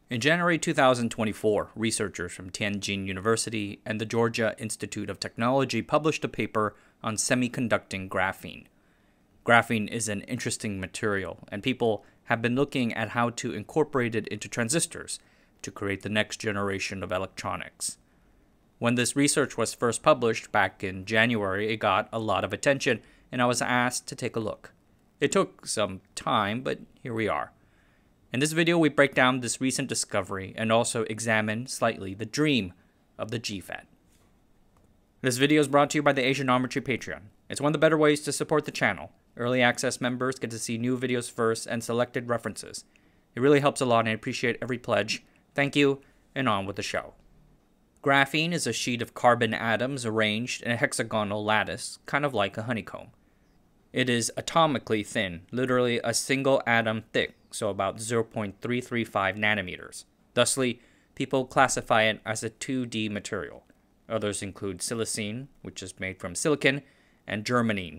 In January 2024, researchers from Tianjin University and the Georgia Institute of Technology published a paper on semiconducting graphene. Graphene is an interesting material, and people have been looking at how to incorporate it into transistors to create the next generation of electronics. When this research was first published back in January, it got a lot of attention, and I was asked to take a look. It took some time, but here we are. In this video, we break down this recent discovery and also examine slightly the dream of the GFET. This video is brought to you by the Asianometry Patreon. It's one of the better ways to support the channel. Early access members get to see new videos first and selected references. It really helps a lot, and I appreciate every pledge. Thank you, and on with the show. Graphene is a sheet of carbon atoms arranged in a hexagonal lattice, kind of like a honeycomb. It is atomically thin, literally a single atom thick, so about 0.335 nanometers. Thusly, people classify it as a 2D material. Others include silicene, which is made from silicon, and germanium.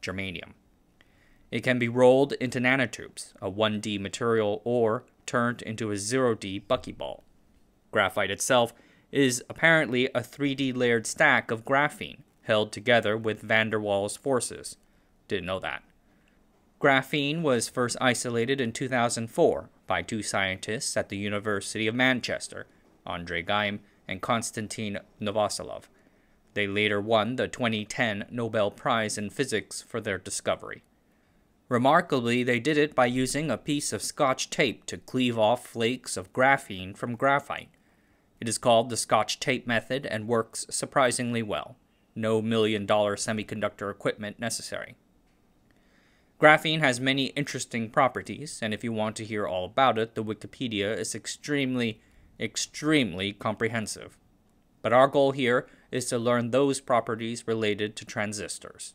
It can be rolled into nanotubes, a 1D material, or turned into a 0D buckyball. Graphite itself is apparently a 3D layered stack of graphene, held together with van der Waals forces. Didn't know that. Graphene was first isolated in 2004 by two scientists at the University of Manchester, Andrei Geim and Konstantin Novoselov. They later won the 2010 Nobel Prize in Physics for their discovery. Remarkably, they did it by using a piece of Scotch tape to cleave off flakes of graphene from graphite. It is called the Scotch tape method and works surprisingly well. No million-dollar semiconductor equipment necessary. Graphene has many interesting properties, and if you want to hear all about it, the Wikipedia is extremely comprehensive. But our goal here is to learn those properties related to transistors.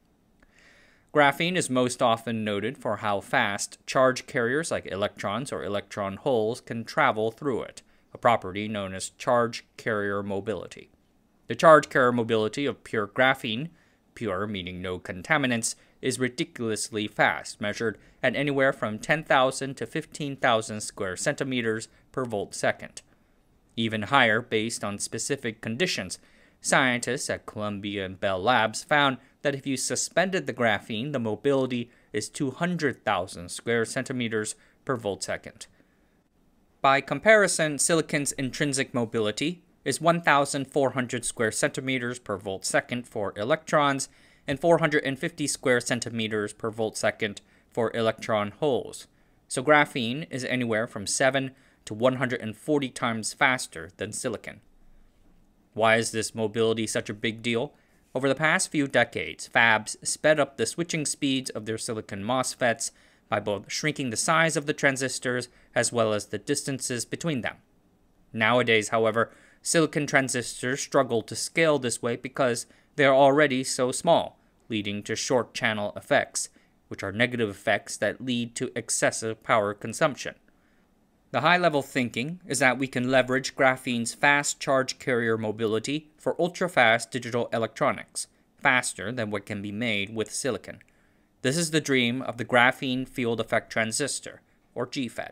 Graphene is most often noted for how fast charge carriers like electrons or electron holes can travel through it, a property known as charge carrier mobility. The charge carrier mobility of pure graphene, pure meaning no contaminants, is ridiculously fast, measured at anywhere from 10,000 to 15,000 square centimeters per volt second. Even higher based on specific conditions. Scientists at Columbia and Bell Labs found that if you suspended the graphene, the mobility is 200,000 square centimeters per volt second. By comparison, silicon's intrinsic mobility is 1,400 square centimeters per volt second for electrons and 450 square centimeters per volt second for electron holes. So graphene is anywhere from 7 to 140 times faster than silicon. Why is this mobility such a big deal? Over the past few decades, fabs sped up the switching speeds of their silicon MOSFETs by both shrinking the size of the transistors as well as the distances between them. Nowadays, however, silicon transistors struggle to scale this way because they are already so small, leading to short channel effects, which are negative effects that lead to excessive power consumption. The high-level thinking is that we can leverage graphene's fast charge carrier mobility for ultra-fast digital electronics, faster than what can be made with silicon. This is the dream of the graphene field effect transistor, or GFET.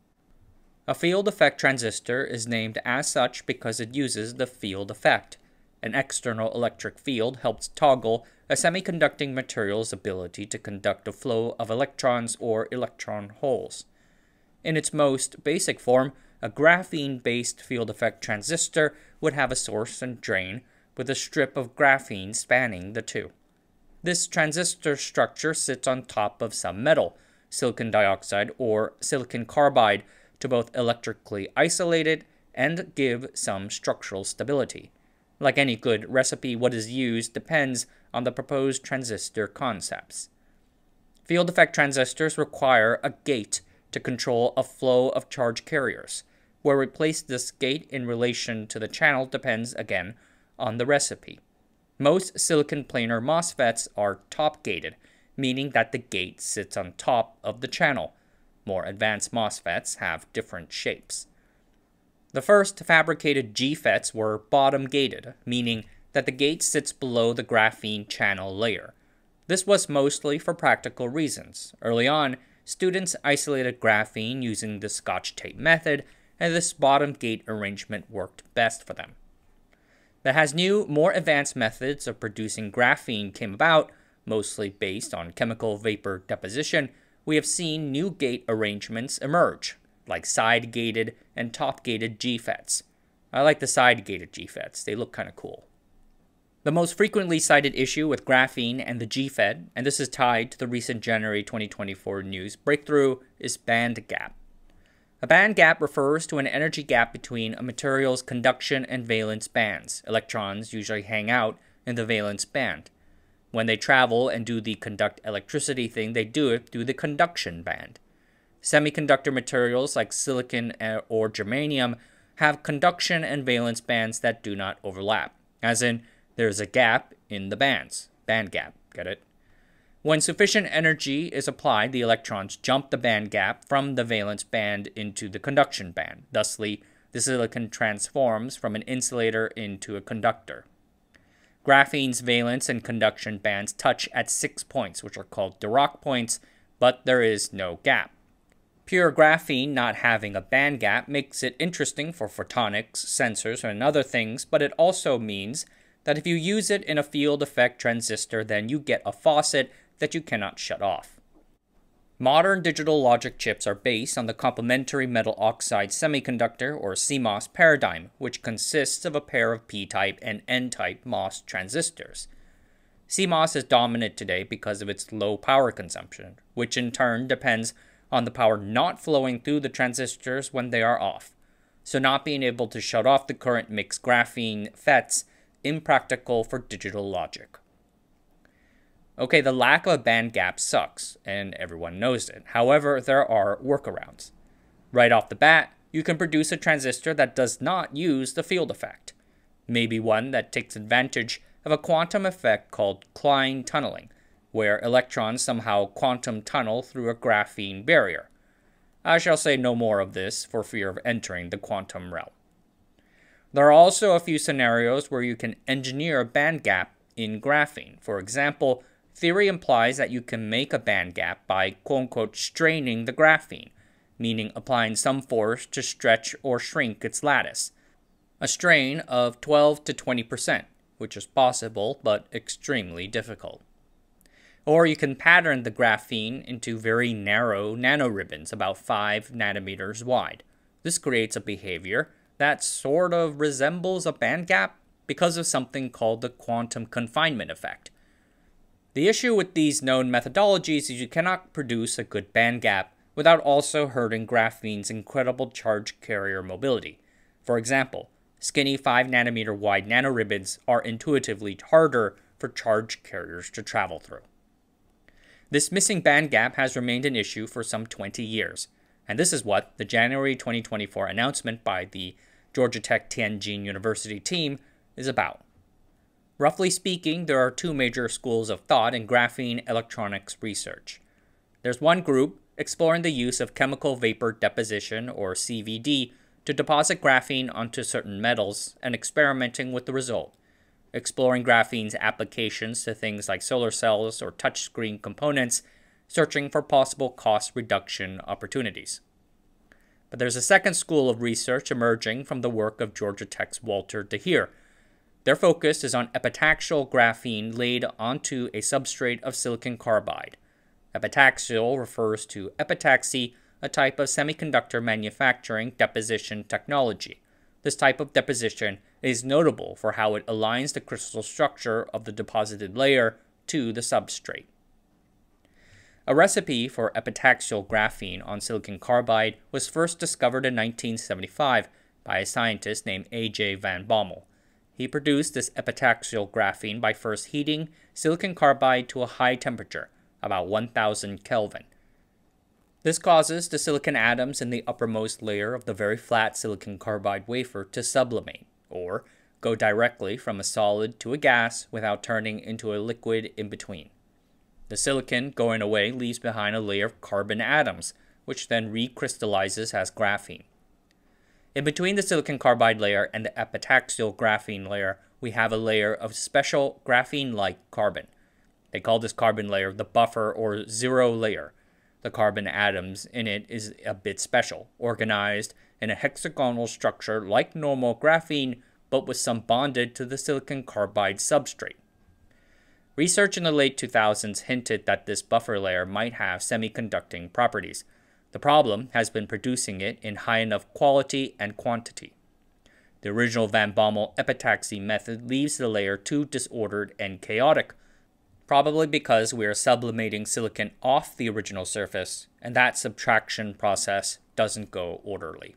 A field effect transistor is named as such because it uses the field effect. An external electric field helps toggle a semiconducting material's ability to conduct a flow of electrons or electron holes. In its most basic form, a graphene-based field effect transistor would have a source and drain with a strip of graphene spanning the two. This transistor structure sits on top of some metal, silicon dioxide or silicon carbide, to both electrically isolate it and give some structural stability. Like any good recipe, what is used depends on the proposed transistor concepts. Field effect transistors require a gate to control a flow of charge carriers. Where we place this gate in relation to the channel depends, again, on the recipe. Most silicon planar MOSFETs are top-gated, meaning that the gate sits on top of the channel. More advanced MOSFETs have different shapes. The first fabricated GFETs were bottom-gated, meaning that the gate sits below the graphene channel layer. This was mostly for practical reasons. Early on, students isolated graphene using the Scotch tape method and this bottom gate arrangement worked best for them. That as new, more advanced methods of producing graphene came about, mostly based on chemical vapor deposition, we have seen new gate arrangements emerge, like side-gated and top-gated GFETs. I like the side-gated GFETs, they look kind of cool. The most frequently cited issue with graphene and the GFET, and this is tied to the recent January 2024 news breakthrough, is band gap. A band gap refers to an energy gap between a material's conduction and valence bands. Electrons usually hang out in the valence band. When they travel and do the conduct electricity thing, they do it through the conduction band. Semiconductor materials like silicon or germanium have conduction and valence bands that do not overlap, as in, there's a gap in the bands. Band gap, get it? When sufficient energy is applied, the electrons jump the band gap from the valence band into the conduction band. Thusly, the silicon transforms from an insulator into a conductor. Graphene's valence and conduction bands touch at 6 points, which are called Dirac points, but there is no gap. Pure graphene not having a band gap makes it interesting for photonics, sensors, and other things, but it also means that if you use it in a field effect transistor, then you get a faucet that you cannot shut off. Modern digital logic chips are based on the complementary metal oxide semiconductor, or CMOS paradigm, which consists of a pair of p-type and n-type MOS transistors. CMOS is dominant today because of its low power consumption, which in turn depends on the power not flowing through the transistors when they are off. So not being able to shut off the current makes graphene FETs impractical for digital logic. Okay, the lack of a band gap sucks, and everyone knows it. However, there are workarounds. Right off the bat, you can produce a transistor that does not use the field effect. Maybe one that takes advantage of a quantum effect called Klein tunneling, where electrons somehow quantum tunnel through a graphene barrier. I shall say no more of this for fear of entering the quantum realm. There are also a few scenarios where you can engineer a band gap in graphene. For example, theory implies that you can make a band gap by quote-unquote straining the graphene, meaning applying some force to stretch or shrink its lattice. A strain of 12 to 20%, which is possible but extremely difficult. Or you can pattern the graphene into very narrow nanoribbons about 5 nanometers wide. This creates a behavior that sort of resembles a band gap because of something called the quantum confinement effect. The issue with these known methodologies is you cannot produce a good band gap without also hurting graphene's incredible charge carrier mobility. For example, skinny 5 nanometer wide nanoribbons are intuitively harder for charge carriers to travel through. This missing band gap has remained an issue for some 20 years, and this is what the January 2024 announcement by the Georgia Tech Tianjin University team is about. Roughly speaking, there are 2 major schools of thought in graphene electronics research. There's one group exploring the use of chemical vapor deposition, or CVD, to deposit graphene onto certain metals and experimenting with the result, exploring graphene's applications to things like solar cells or touchscreen components, searching for possible cost reduction opportunities. But there's a second school of research emerging from the work of Georgia Tech's Walter DeHeer. Their focus is on epitaxial graphene laid onto a substrate of silicon carbide. Epitaxial refers to epitaxy, a type of semiconductor manufacturing deposition technology. This type of deposition is notable for how it aligns the crystal structure of the deposited layer to the substrate. A recipe for epitaxial graphene on silicon carbide was first discovered in 1975 by a scientist named A.J. Van Bommel. He produced this epitaxial graphene by first heating silicon carbide to a high temperature, about 1000 Kelvin. This causes the silicon atoms in the uppermost layer of the very flat silicon carbide wafer to sublimate, or go directly from a solid to a gas without turning into a liquid in between. The silicon going away leaves behind a layer of carbon atoms, which then recrystallizes as graphene. In between the silicon carbide layer and the epitaxial graphene layer, we have a layer of special graphene-like carbon. They call this carbon layer the buffer or zero layer. The carbon atoms in it is a bit special, organized in a hexagonal structure like normal graphene, but with some bonded to the silicon carbide substrate. Research in the late 2000s hinted that this buffer layer might have semiconducting properties. The problem has been producing it in high enough quality and quantity. The original Van Bommel epitaxy method leaves the layer too disordered and chaotic, probably because we are sublimating silicon off the original surface, and that subtraction process doesn't go orderly.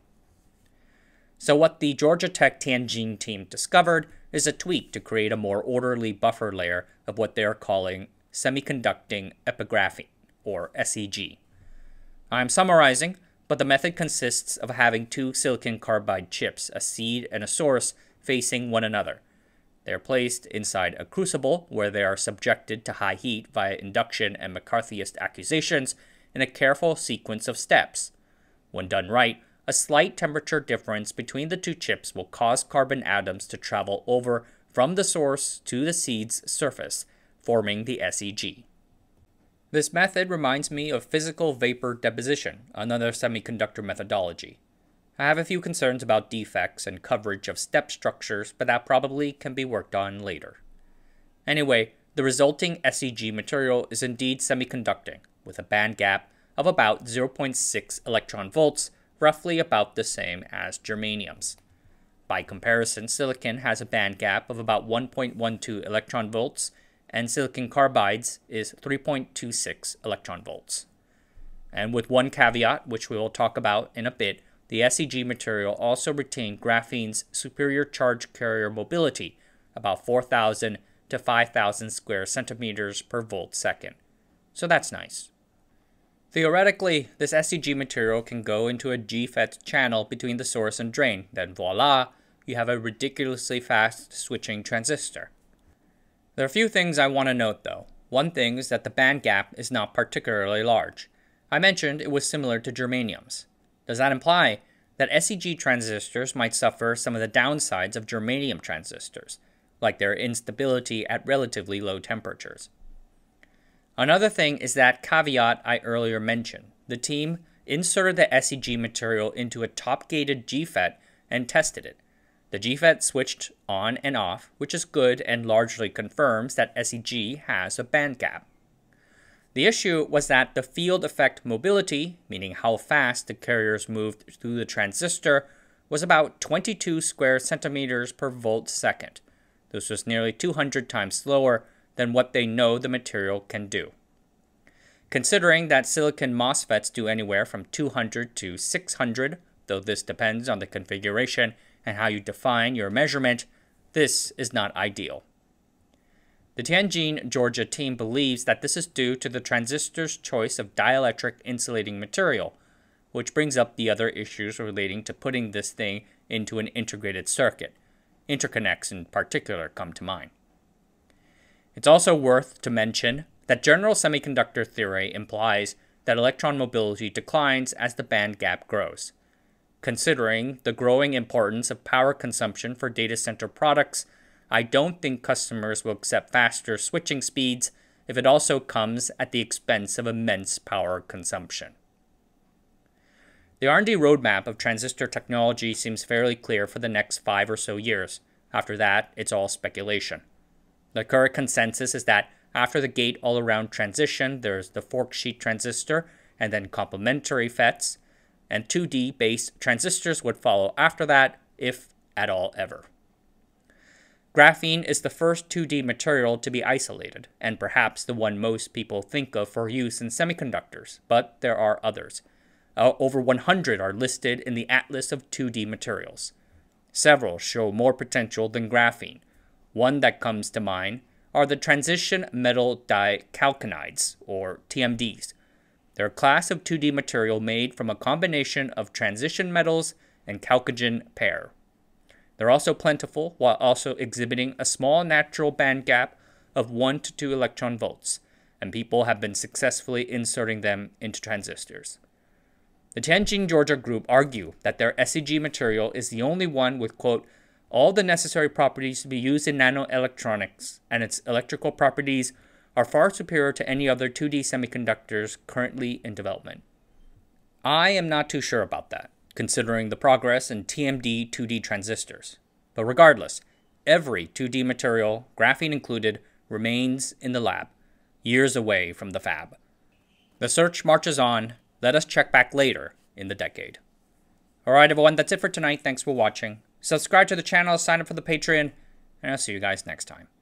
So what the Georgia Tech Tianjin team discovered is a tweak to create a more orderly buffer layer of what they are calling semiconducting epigraphene, or SEG. I'm summarizing, but the method consists of having two silicon carbide chips, a seed and a source, facing one another. They are placed inside a crucible where they are subjected to high heat via induction and McCarthyist accusations in a careful sequence of steps. When done right, a slight temperature difference between the two chips will cause carbon atoms to travel over from the source to the seed's surface, forming the SEG. This method reminds me of physical vapor deposition, another semiconductor methodology. I have a few concerns about defects and coverage of step structures, but that probably can be worked on later. Anyway, the resulting SEG material is indeed semiconducting, with a band gap of about 0.6 electron volts, roughly about the same as germanium's. By comparison, silicon has a band gap of about 1.12 electron volts, and silicon carbide's is 3.26 electron volts. And with one caveat, which we will talk about in a bit, the SEG material also retained graphene's superior charge carrier mobility, about 4,000 to 5,000 square centimeters per volt second. So that's nice. Theoretically, this SEG material can go into a GFET channel between the source and drain, then voila, you have a ridiculously fast switching transistor. There are a few things I want to note though. One thing is that the band gap is not particularly large. I mentioned it was similar to germanium's. Does that imply that SEG transistors might suffer some of the downsides of germanium transistors, like their instability at relatively low temperatures? Another thing is that caveat I earlier mentioned. The team inserted the SEG material into a top-gated GFET and tested it. The GFET switched on and off, which is good and largely confirms that SEG has a band gap. The issue was that the field effect mobility, meaning how fast the carriers moved through the transistor, was about 22 square centimeters per volt second. This was nearly 200 times slower than what they know the material can do. Considering that silicon MOSFETs do anywhere from 200 to 600, though this depends on the configuration and how you define your measurement, this is not ideal. The Tianjin, Georgia team believes that this is due to the transistor's choice of dielectric insulating material, which brings up the other issues relating to putting this thing into an integrated circuit. Interconnects in particular come to mind. It's also worth to mention that general semiconductor theory implies that electron mobility declines as the band gap grows. Considering the growing importance of power consumption for data center products, I don't think customers will accept faster switching speeds if it also comes at the expense of immense power consumption. The R&D roadmap of transistor technology seems fairly clear for the next 5 or so years. After that, it's all speculation. The current consensus is that after the gate-all-around transition, there's the fork sheet transistor and then complementary FETs, and 2D-based transistors would follow after that, if at all ever. Graphene is the first 2D material to be isolated, and perhaps the one most people think of for use in semiconductors, but there are others. Over 100 are listed in the Atlas of 2D materials. Several show more potential than graphene. One that comes to mind are the transition metal dichalconides, or TMDs. They're a class of 2D material made from a combination of transition metals and chalcogen pair. They're also plentiful while also exhibiting a small natural band gap of 1 to 2 electron volts, and people have been successfully inserting them into transistors. The Tianjin, Georgia group argue that their SEG material is the only one with, quote, all the necessary properties to be used in nanoelectronics, and its electrical properties are far superior to any other 2D semiconductors currently in development. I am not too sure about that, considering the progress in TMD 2D transistors. But regardless, every 2D material, graphene included, remains in the lab, years away from the fab. The search marches on. Let us check back later in the decade. Alright everyone, that's it for tonight. Thanks for watching. Subscribe to the channel, sign up for the Patreon, and I'll see you guys next time.